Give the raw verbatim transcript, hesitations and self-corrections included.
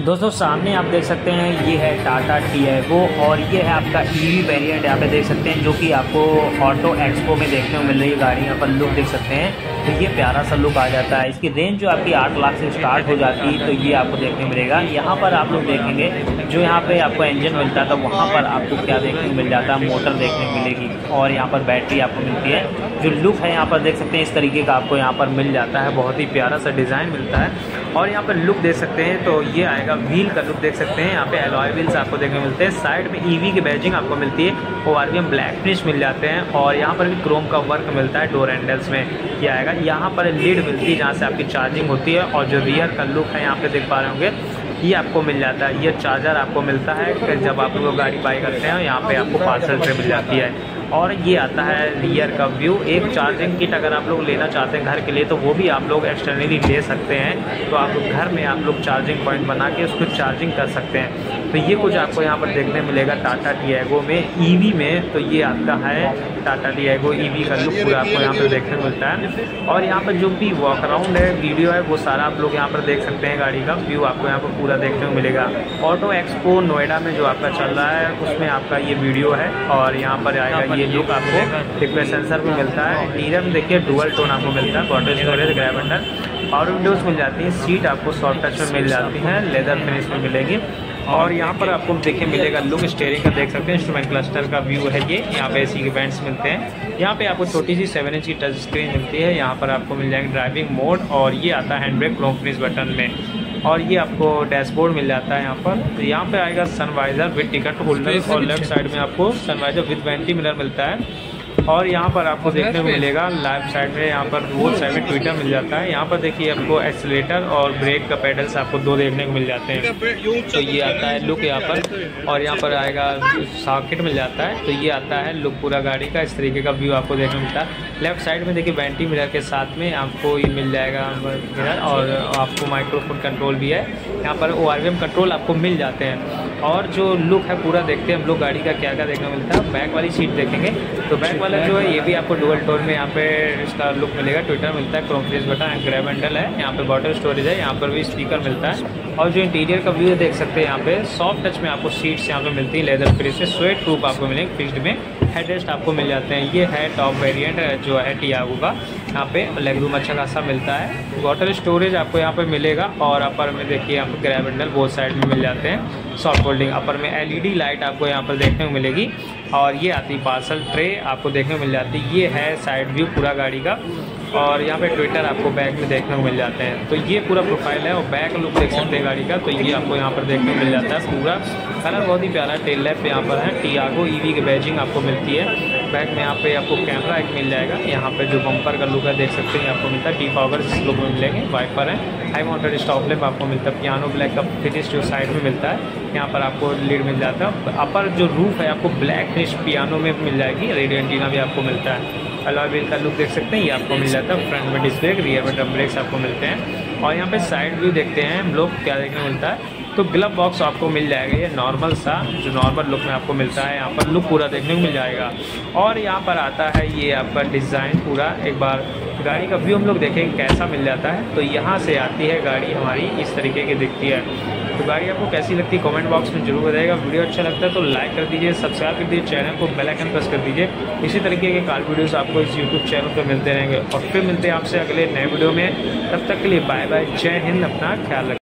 दोस्तों सामने आप देख सकते हैं ये है टाटा टियागो और ये है आपका ईवी वेरिएंट। यहाँ पे देख सकते हैं जो कि आपको ऑटो एक्सपो में देखने को मिल रही है गाड़ी। यहाँ पर लुक देख सकते हैं तो ये प्यारा सा लुक आ जाता है। इसकी रेंज जो आपकी आठ लाख से स्टार्ट हो जाती है तो ये आपको देखने मिलेगा। यहाँ पर आप लोग देखेंगे जो यहाँ पे आपको इंजन मिलता है तो वहाँ पर आपको क्या देखने को मिल जाता है, मोटर देखने को मिलेगी और यहाँ पर बैटरी आपको मिलती है। जो लुक है यहाँ पर देख सकते हैं इस तरीके का आपको यहाँ पर मिल जाता है। बहुत ही प्यारा सा डिज़ाइन मिलता है और यहाँ पर लुक देख सकते हैं तो ये आएगा। व्हील का लुक देख सकते हैं, यहाँ पे एलॉय व्हील्स आपको देखने को मिलते हैं। साइड में ईवी की बैजिंग आपको मिलती है, O R V M black finish मिल जाते हैं और यहाँ पर भी क्रोम का वर्क मिलता है डोर हैंडल्स में। ये आएगा यहाँ पर लीड मिलती है जहाँ से आपकी चार्जिंग होती है और जो रियर का लुक है यहाँ पे देख पा रहे होंगे ये आपको मिल जाता है। ये चार्जर आपको मिलता है जब आप लोग गाड़ी बाई करते हैं, यहाँ पे आपको पार्सल ट्रे मिल जाती है। और ये आता है रियर का व्यू। एक चार्जिंग किट अगर आप लोग लेना चाहते हैं घर के लिए तो वो भी आप लोग एक्सटर्नली ले सकते हैं। तो आप लोग घर में आप लोग चार्जिंग पॉइंट बना के उसको चार्जिंग कर सकते हैं। तो ये कुछ आपको यहाँ पर देखने मिलेगा टाटा टियागो में ईवी में। तो ये आपका है टाटा टियागो ईवी का लुक पूरा आपको यहाँ पर देखने को मिलता है। और यहाँ पर जो भी वॉक अराउंड है वीडियो है वो सारा आप लोग यहाँ पर देख सकते हैं। गाड़ी का व्यू आपको यहाँ पर पूरा देखने को मिलेगा। ऑटो एक्सपो नोएडा में जो आपका चल रहा है उसमें आपका ये वीडियो है और यहाँ पर आएगा ये लुक आपको। डिस्प्ले सेंसर भी मिलता है। इंटीरियर में देखिए डुअल टोन आपको मिलता है, water storage, grab handle, power windows मिल जाती है। सीट आपको सॉफ्ट टच में मिल जाती है, लेदर फिनिश में मिलेगी। और यहाँ पर आपको देखिए मिलेगा लुक स्टीयरिंग का देख सकते हैं। इंस्ट्रूमेंट क्लस्टर का व्यू है ये। यहाँ पे एसी के वेंट्स मिलते हैं। यहाँ पे आपको छोटी सी सेवन इंच की टच स्क्रीन मिलती है। यहाँ पर आपको मिल जाएंगे ड्राइविंग मोड और ये आता है hand brake chrome finish button में। और ये आपको डैशबोर्ड मिल जाता है यहाँ पर। तो यहाँ पे आएगा सनवाइजर विद टिकट होल्डर और लेफ्ट साइड में आपको सनवाइजर विद वेंटी मिरर मिलता है। और यहाँ पर आपको देखने को मिलेगा लेफ्ट साइड में यहाँ पर रोड साइड में ट्विटर मिल जाता है। यहाँ पर देखिए आपको एक्सीलेटर और ब्रेक का पेडल्स आपको दो देखने को मिल जाते हैं। तो ये आता है लुक यहाँ पर। और यहाँ पर आएगा सॉकेट मिल जाता है। तो ये आता है लुक पूरा गाड़ी का। इस तरीके का व्यू आपको देखने को मिलता है। लेफ्ट साइड में देखिए वेंटी मिरर के साथ में आपको ये मिल जाएगा मिरर और आपको माइक्रोफोन कंट्रोल भी है। यहाँ पर O R V M control आपको मिल जाते हैं। और जो लुक है पूरा देखते हैं हम लोग गाड़ी का क्या क्या देखने को मिलता है। बैक वाली सीट देखेंगे तो बैक वाला जो है ये भी आपको डुअल टोन में यहाँ पे इसका लुक मिलेगा। ट्विटर मिलता है, chrome finish button, grab handle है। यहाँ पे वाटर स्टोरेज है, यहाँ पर भी स्पीकर मिलता है। और जो इंटीरियर का व्यू देख सकते हैं यहाँ पे सॉफ्ट टच में आपको सीट्स यहाँ पे मिलती है, लेदर फिनिश से। स्वेट प्रूफ आपको मिलेंगे फिक्स्ड में। हेडरेस्ट आपको मिल जाते हैं। ये है टॉप वेरिएंट जो है टियागो का। यहाँ पे लेग रूम अच्छा खासा मिलता है। वाटर स्टोरेज आपको यहाँ पे मिलेगा और अपर में देखिए यहाँ पे ग्रैब हैंडल बोथ साइड में मिल जाते हैं। सॉफ्ट होल्डिंग अपर में एल ई डी लाइट आपको यहाँ पर देखने को मिलेगी। और ये आती पार्सल ट्रे आपको देखने को मिल जाती है। ये है साइड व्यू पूरा गाड़ी का। और यहाँ पे ट्विटर आपको बैक में देखने को मिल जाते हैं। तो ये पूरा प्रोफाइल है और बैक लुक देख सकते हैं गाड़ी का। तो ये आपको यहाँ पर देखने को मिल जाता है। पूरा कलर बहुत ही प्यारा टेल लैंप यहाँ पर है। टियागो ईवी की बैजिंग आपको मिलती है। बैक में यहाँ पे आपको कैमरा एक मिल जाएगा। यहाँ पे जो बम्पर का लुक है देख सकते हैं आपको मिलता है। टी पावर इस लुक में मिलेंगे। वाइपर है, हाई माउंटेड स्टॉप लैंप आपको मिलता है। पियानो ब्लैक का फिनिश जो साइड में मिलता है। यहाँ पर आपको लीड मिल जाता है। अपर जो रूफ है आपको ब्लैक फिनिश पियानो में मिल जाएगी। रेडियो एंटीना भी आपको मिलता है। अलॉय व्हील का लुक देख सकते हैं ये आपको मिल जाता है। फ्रंट में डिस्क ब्रेक, रियर में ड्रम ब्रेक्स आपको मिलते हैं। और यहाँ पे साइड व्यू देखते हैं हम लोग क्या देखने को मिलता है। तो ग्लव बॉक्स आपको मिल जाएगा। ये नॉर्मल सा जो नॉर्मल लुक में आपको मिलता है। यहाँ पर लुक पूरा देखने को मिल जाएगा। और यहाँ पर आता है ये आपका डिज़ाइन पूरा। एक बार गाड़ी का व्यू हम लोग देखेंगे कैसा मिल जाता है। तो यहाँ से आती है गाड़ी हमारी, इस तरीके की दिखती है। तो गाड़ी आपको कैसी लगती है कमेंट बॉक्स में जरूर बताइएगा। वीडियो अच्छा लगता है तो लाइक कर दीजिए, सब्सक्राइब कर दीजिए, चैनल को बेल आइकन प्रेस कर दीजिए। इसी तरीके के कार वीडियोस आपको इस यूट्यूब चैनल पर मिलते रहेंगे। और फिर मिलते हैं आपसे अगले नए वीडियो में। तब तक के लिए बाय बाय, जय हिंद, अपना ख्याल रखें।